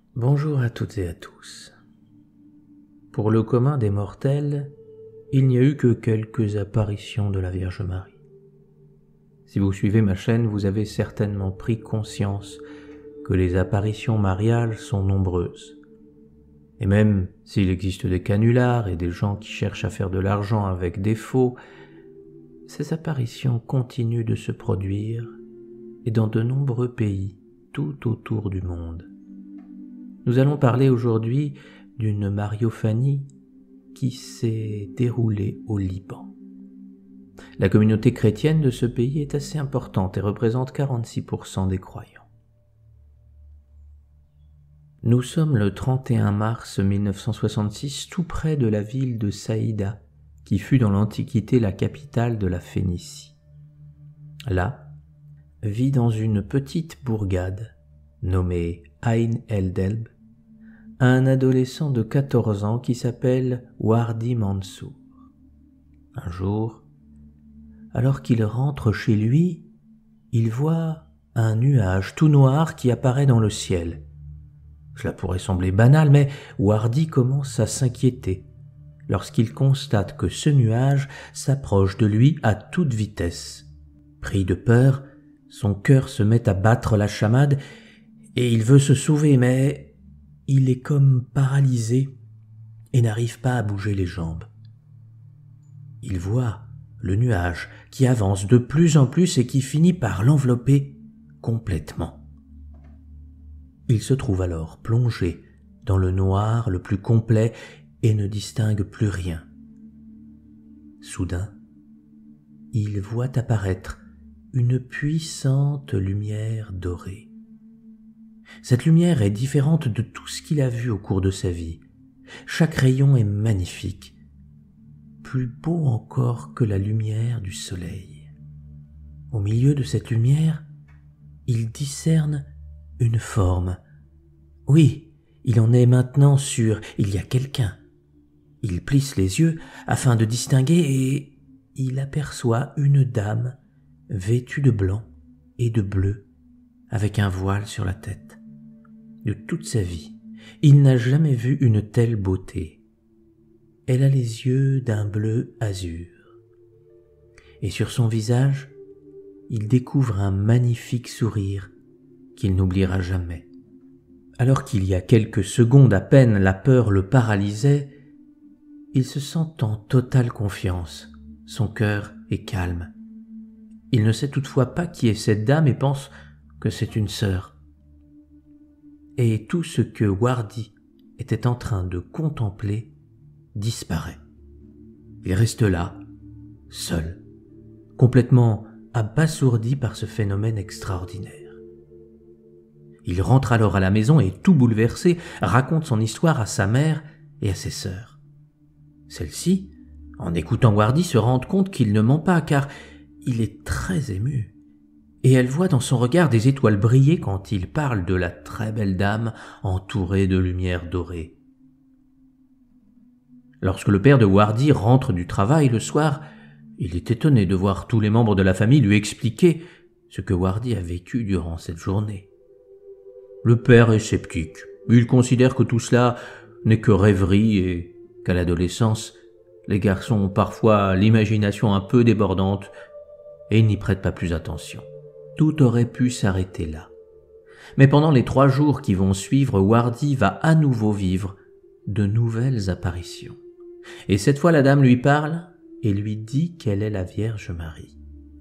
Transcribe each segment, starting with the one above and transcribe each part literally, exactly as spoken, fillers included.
Bonjour à toutes et à tous. Pour le commun des mortels, il n'y a eu que quelques apparitions de la Vierge Marie. Si vous suivez ma chaîne, vous avez certainement pris conscience que les apparitions mariales sont nombreuses. Et même s'il existe des canulars et des gens qui cherchent à faire de l'argent avec des faux, ces apparitions continuent de se produire et dans de nombreux pays tout autour du monde. Nous allons parler aujourd'hui d'une Mariophanie qui s'est déroulée au Liban. La communauté chrétienne de ce pays est assez importante et représente quarante-six pour cent des croyants. Nous sommes le trente et un mars mille neuf cent soixante-six, tout près de la ville de Saïda, qui fut dans l'Antiquité la capitale de la Phénicie. Là, vit dans une petite bourgade, nommée Ain el-Delb, un adolescent de quatorze ans qui s'appelle Wardi Mansour. Un jour, alors qu'il rentre chez lui, il voit un nuage tout noir qui apparaît dans le ciel. Cela pourrait sembler banal, mais Wardi commence à s'inquiéter lorsqu'il constate que ce nuage s'approche de lui à toute vitesse. Pris de peur, son cœur se met à battre la chamade et il veut se sauver, mais il est comme paralysé et n'arrive pas à bouger les jambes. Il voit le nuage qui avance de plus en plus et qui finit par l'envelopper complètement. Il se trouve alors plongé dans le noir le plus complet et ne distingue plus rien. Soudain, il voit apparaître une puissante lumière dorée. Cette lumière est différente de tout ce qu'il a vu au cours de sa vie. Chaque rayon est magnifique, plus beau encore que la lumière du soleil. Au milieu de cette lumière, il discerne une forme. Oui, il en est maintenant sûr, il y a quelqu'un. Il plisse les yeux afin de distinguer et il aperçoit une dame vêtue de blanc et de bleu, avec un voile sur la tête. De toute sa vie, il n'a jamais vu une telle beauté. Elle a les yeux d'un bleu azur. Et sur son visage, il découvre un magnifique sourire qu'il n'oubliera jamais. Alors qu'il y a quelques secondes à peine la peur le paralysait, il se sent en totale confiance. Son cœur est calme. Il ne sait toutefois pas qui est cette dame et pense que c'est une sœur. Et tout ce que Wardi était en train de contempler disparaît. Il reste là, seul, complètement abasourdi par ce phénomène extraordinaire. Il rentre alors à la maison et, tout bouleversé, raconte son histoire à sa mère et à ses sœurs. Celles-ci, en écoutant Wardi, se rendent compte qu'il ne ment pas, car il est très ému. Et elle voit dans son regard des étoiles briller quand il parle de la très belle dame entourée de lumière dorée. Lorsque le père de Wardi rentre du travail le soir, il est étonné de voir tous les membres de la famille lui expliquer ce que Wardi a vécu durant cette journée. Le père est sceptique. Il considère que tout cela n'est que rêverie et qu'à l'adolescence, les garçons ont parfois l'imagination un peu débordante et ils n'y prêtent pas plus attention. Tout aurait pu s'arrêter là. Mais pendant les trois jours qui vont suivre, Wardi va à nouveau vivre de nouvelles apparitions. Et cette fois, la dame lui parle et lui dit qu'elle est la Vierge Marie.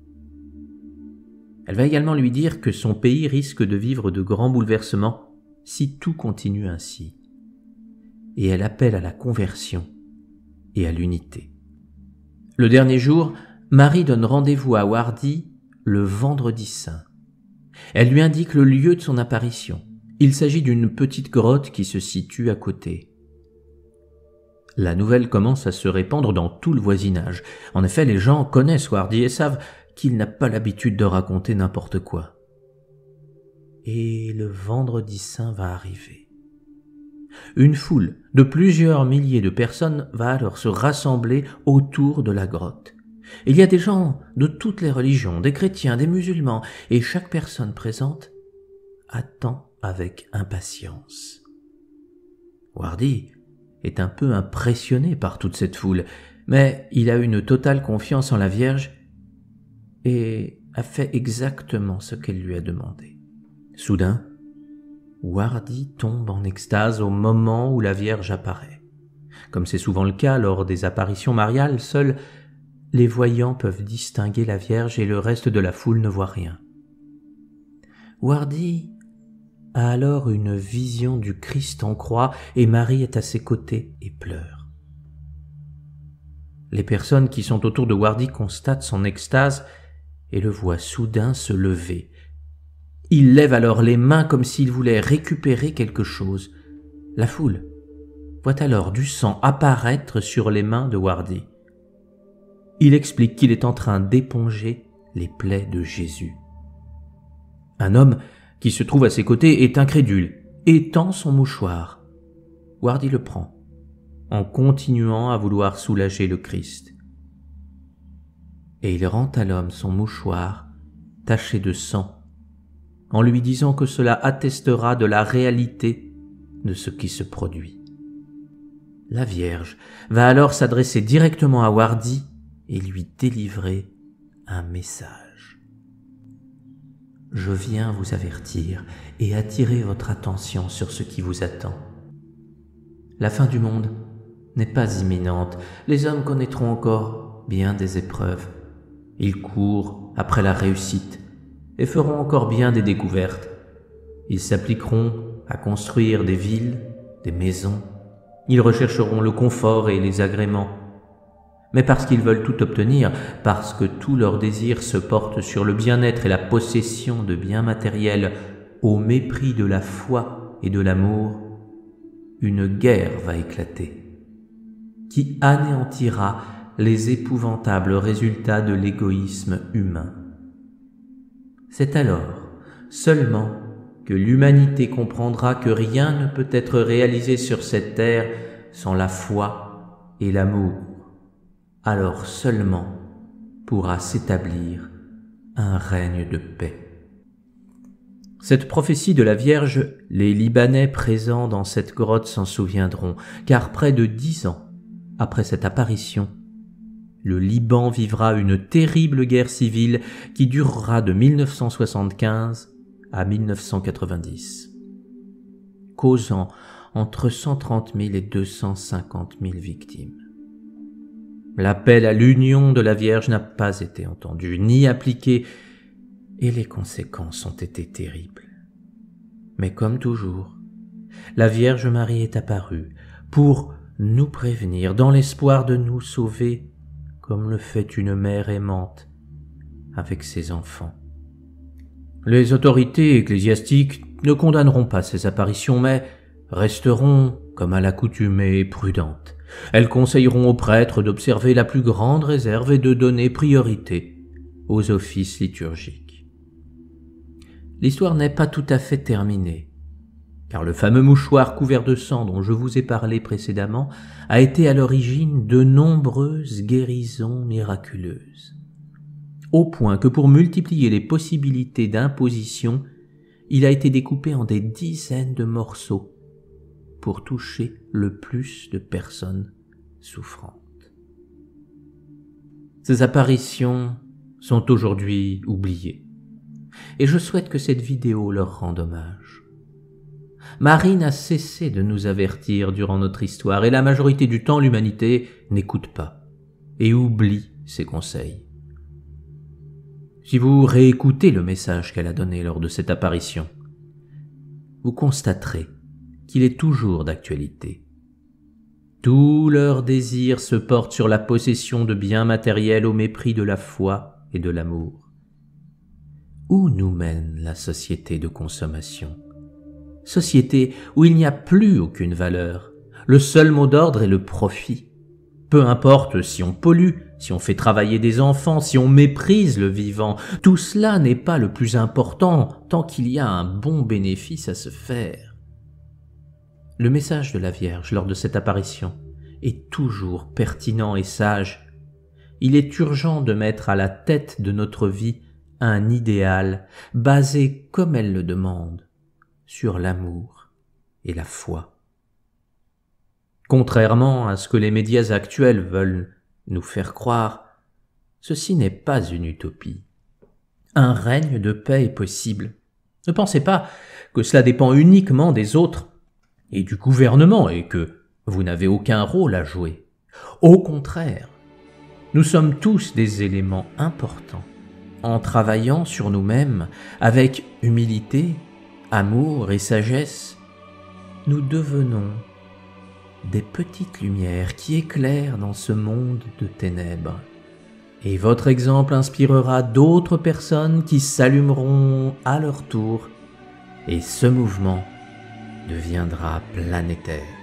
Elle va également lui dire que son pays risque de vivre de grands bouleversements si tout continue ainsi. Et elle appelle à la conversion et à l'unité. Le dernier jour, Marie donne rendez-vous à Wardi le vendredi saint. Elle lui indique le lieu de son apparition. Il s'agit d'une petite grotte qui se situe à côté. La nouvelle commence à se répandre dans tout le voisinage. En effet, les gens connaissent Wardi et savent qu'il n'a pas l'habitude de raconter n'importe quoi. Et le vendredi saint va arriver. Une foule de plusieurs milliers de personnes va alors se rassembler autour de la grotte. Il y a des gens de toutes les religions, des chrétiens, des musulmans, et chaque personne présente attend avec impatience. Wardi est un peu impressionné par toute cette foule, mais il a une totale confiance en la Vierge et a fait exactement ce qu'elle lui a demandé. Soudain, Wardi tombe en extase au moment où la Vierge apparaît. Comme c'est souvent le cas lors des apparitions mariales, seuls les voyants peuvent distinguer la Vierge et le reste de la foule ne voit rien. Wardi a alors une vision du Christ en croix et Marie est à ses côtés et pleure. Les personnes qui sont autour de Wardi constatent son extase et le voient soudain se lever. Il lève alors les mains comme s'il voulait récupérer quelque chose. La foule voit alors du sang apparaître sur les mains de Wardi. Il explique qu'il est en train d'éponger les plaies de Jésus. Un homme qui se trouve à ses côtés est incrédule et tend son mouchoir. Wardi le prend, en continuant à vouloir soulager le Christ. Et il rend à l'homme son mouchoir taché de sang, en lui disant que cela attestera de la réalité de ce qui se produit. La Vierge va alors s'adresser directement à Wardi et lui délivrer un message. « Je viens vous avertir et attirer votre attention sur ce qui vous attend. La fin du monde n'est pas imminente, les hommes connaîtront encore bien des épreuves. Ils courent après la réussite et feront encore bien des découvertes. Ils s'appliqueront à construire des villes, des maisons. Ils rechercheront le confort et les agréments. Mais parce qu'ils veulent tout obtenir, parce que tous leurs désirs se portent sur le bien-être et la possession de biens matériels, au mépris de la foi et de l'amour, une guerre va éclater, qui anéantira les épouvantables résultats de l'égoïsme humain. C'est alors seulement que l'humanité comprendra que rien ne peut être réalisé sur cette terre sans la foi et l'amour. Alors seulement pourra s'établir un règne de paix. » Cette prophétie de la Vierge, les Libanais présents dans cette grotte s'en souviendront, car près de dix ans après cette apparition, le Liban vivra une terrible guerre civile qui durera de mille neuf cent soixante-quinze à mille neuf cent quatre-vingt-dix, causant entre cent trente mille et deux cent cinquante mille victimes. L'appel à l'union de la Vierge n'a pas été entendu, ni appliqué, et les conséquences ont été terribles. Mais comme toujours, la Vierge Marie est apparue pour nous prévenir, dans l'espoir de nous sauver, comme le fait une mère aimante avec ses enfants. Les autorités ecclésiastiques ne condamneront pas ces apparitions, mais resteront, comme à l'accoutumée, prudentes. Elles conseilleront aux prêtres d'observer la plus grande réserve et de donner priorité aux offices liturgiques. L'histoire n'est pas tout à fait terminée, car le fameux mouchoir couvert de sang dont je vous ai parlé précédemment a été à l'origine de nombreuses guérisons miraculeuses, au point que pour multiplier les possibilités d'imposition, il a été découpé en des dizaines de morceaux pour toucher le plus de personnes souffrantes. Ces apparitions sont aujourd'hui oubliées, et je souhaite que cette vidéo leur rende hommage. Marie n'a cessé de nous avertir durant notre histoire, et la majorité du temps l'humanité n'écoute pas et oublie ses conseils. Si vous réécoutez le message qu'elle a donné lors de cette apparition, vous constaterez qu'il est toujours d'actualité. Tous leurs désirs se portent sur la possession de biens matériels au mépris de la foi et de l'amour. Où nous mène la société de consommation ? Société où il n'y a plus aucune valeur. Le seul mot d'ordre est le profit. Peu importe si on pollue, si on fait travailler des enfants, si on méprise le vivant, tout cela n'est pas le plus important tant qu'il y a un bon bénéfice à se faire. Le message de la Vierge lors de cette apparition est toujours pertinent et sage. Il est urgent de mettre à la tête de notre vie un idéal basé, comme elle le demande, sur l'amour et la foi. Contrairement à ce que les médias actuels veulent nous faire croire, ceci n'est pas une utopie. Un règne de paix est possible. Ne pensez pas que cela dépend uniquement des autres et du gouvernement et que vous n'avez aucun rôle à jouer. Au contraire, nous sommes tous des éléments importants. En travaillant sur nous-mêmes avec humilité, amour et sagesse, nous devenons des petites lumières qui éclairent dans ce monde de ténèbres. Et votre exemple inspirera d'autres personnes qui s'allumeront à leur tour, et ce mouvement deviendra planétaire.